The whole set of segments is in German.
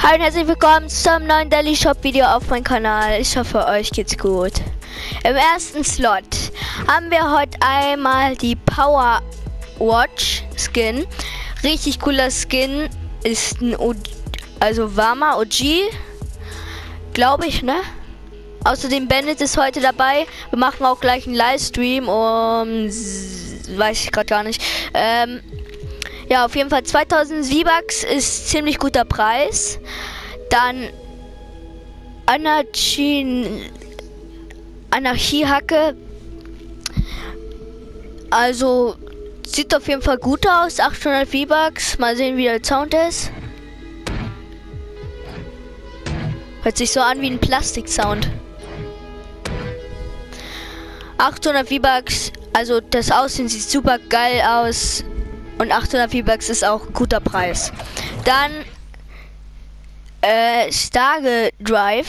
Hallo und herzlich willkommen zum neuen Daily Shop Video auf meinem Kanal. Ich hoffe, euch geht's gut. Im ersten Slot haben wir heute einmal die Power Watch Skin. Richtig cooler Skin. Ist ein warmer OG, glaube ich, ne? Außerdem Bennett ist heute dabei. Wir machen auch gleich einen Livestream weiß ich gerade gar nicht. Ja, auf jeden Fall 2000 V-Bucks ist ziemlich guter Preis. Dann Anarchiehacke. Also sieht auf jeden Fall gut aus. 800 V-Bucks. Mal sehen, wie der Sound ist. Hört sich so an wie ein Plastiksound. 800 V-Bucks. Also das Aussehen sieht super geil aus. Und 800 V-Bucks ist auch ein guter Preis. Dann Stage Drive.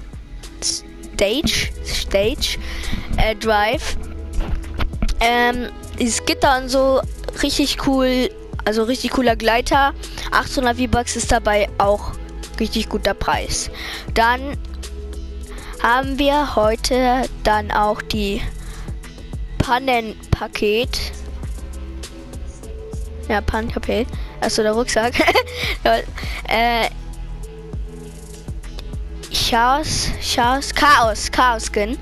Stage Drive. Dieses Gitter und so, richtig cool. Also richtig cooler Gleiter. 800 V-Bucks ist dabei auch richtig guter Preis. Dann haben wir heute dann auch die Pannenpaket. Ja, Pannenpaket. Achso, der Rucksack. Chaos Skin.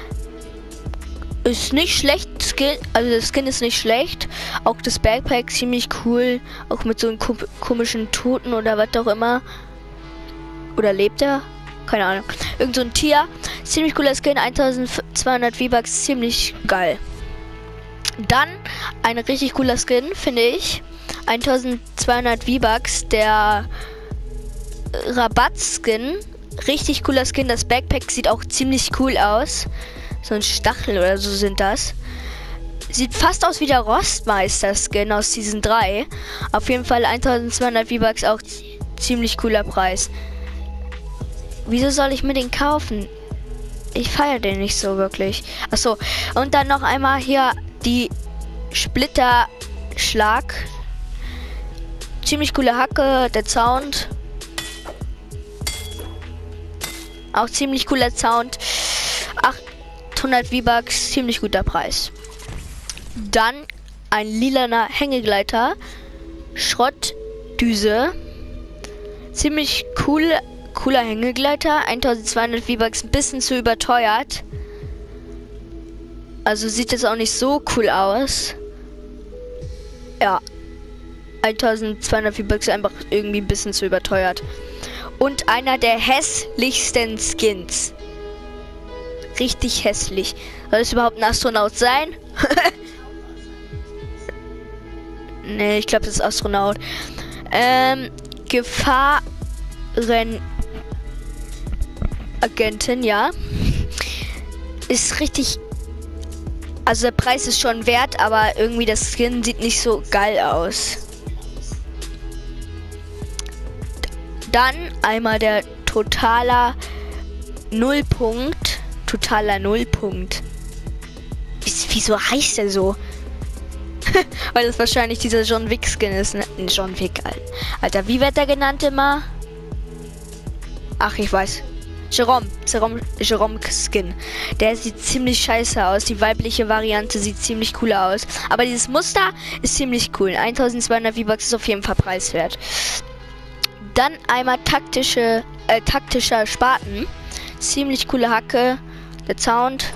Ist nicht schlecht, Skin. Also das Skin ist nicht schlecht. Auch das Backpack ziemlich cool. Auch mit so einem komischen Toten oder was auch immer. Oder lebt er? Keine Ahnung. Irgend so ein Tier. Ziemlich cooler Skin. 1200 V-Bucks. Ziemlich geil. Dann ein richtig cooler Skin, finde ich. 1200 V-Bucks. Der Rabatt-Skin. Richtig cooler Skin. Das Backpack sieht auch ziemlich cool aus. So ein Stachel oder so sind das. Sieht fast aus wie der Rostmeister-Skin aus Season 3. Auf jeden Fall 1200 V-Bucks, auch ziemlich cooler Preis. Wieso soll ich mir den kaufen? Ich feiere den nicht so wirklich. Achso, und dann noch einmal hier die Splitterschlag. Ziemlich coole Hacke, der Sound. Auch ziemlich cooler Sound. 800 V-Bucks, ziemlich guter Preis. Dann ein lilaner Hängegleiter. Schrottdüse. Ziemlich cooler Hängegleiter. 1200 V-Bucks, ein bisschen zu überteuert. Also sieht jetzt auch nicht so cool aus. Ja. 1200 V-Bucks einfach irgendwie ein bisschen zu überteuert. Und einer der hässlichsten Skins. Richtig hässlich. Soll es überhaupt ein Astronaut sein? Ne, ich glaube, das ist Astronaut. Gefahrenagentin, ja. Ist richtig. Also der Preis ist schon wert, aber irgendwie das Skin sieht nicht so geil aus. Dann einmal der totaler Nullpunkt. Wieso heißt der so? Weil das wahrscheinlich dieser John Wick Skin ist. Ne? John Wick, Alter. Wie wird der genannt immer? Ach, ich weiß. Jerome Skin. Der sieht ziemlich scheiße aus. Die weibliche Variante sieht ziemlich cool aus. Aber dieses Muster ist ziemlich cool. 1200 V-Bucks ist auf jeden Fall preiswert. Dann einmal taktischer Spaten. Ziemlich coole Hacke. Der Sound.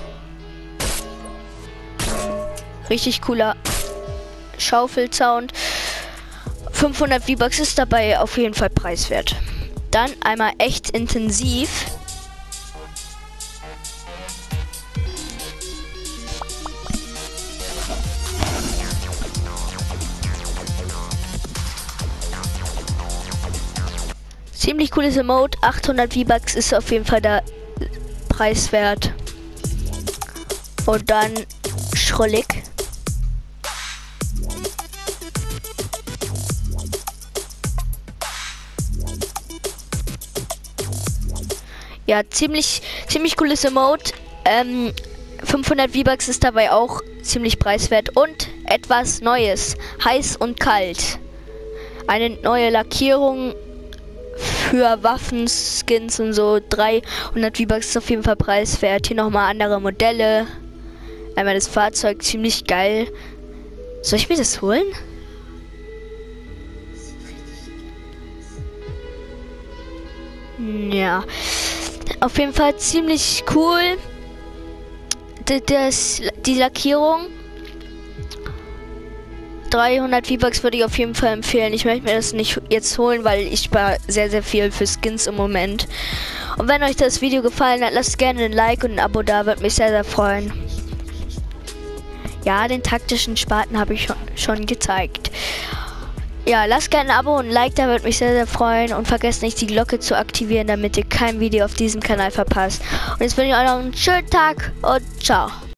Richtig cooler Schaufel-Sound. 500 V-Bucks ist dabei auf jeden Fall preiswert. Dann einmal echt intensiv. Ziemlich cooles Emote. 800 V-Bucks ist auf jeden Fall da preiswert. Und dann Schrollig. Ja, ziemlich cooles Emote. 500 V-Bucks ist dabei auch ziemlich preiswert. Und etwas Neues. Heiß und kalt. Eine neue Lackierung für Waffenskins und so. 300 V-Bucks ist auf jeden Fall preiswert. Hier nochmal andere Modelle. Einmal das Fahrzeug, ziemlich geil. Soll ich mir das holen? Ja. Auf jeden Fall ziemlich cool. Die Lackierung. 300 V-Bucks würde ich auf jeden Fall empfehlen. Ich möchte mir das nicht jetzt holen, weil ich spare sehr, sehr viel für Skins im Moment. Und wenn euch das Video gefallen hat, lasst gerne ein Like und ein Abo da, würde mich sehr, sehr freuen. Ja, den taktischen Spaten habe ich schon gezeigt. Ja, lasst gerne ein Abo und ein Like da, würde mich sehr, sehr freuen. Und vergesst nicht, die Glocke zu aktivieren, damit ihr kein Video auf diesem Kanal verpasst. Und jetzt wünsche ich euch noch einen schönen Tag und ciao.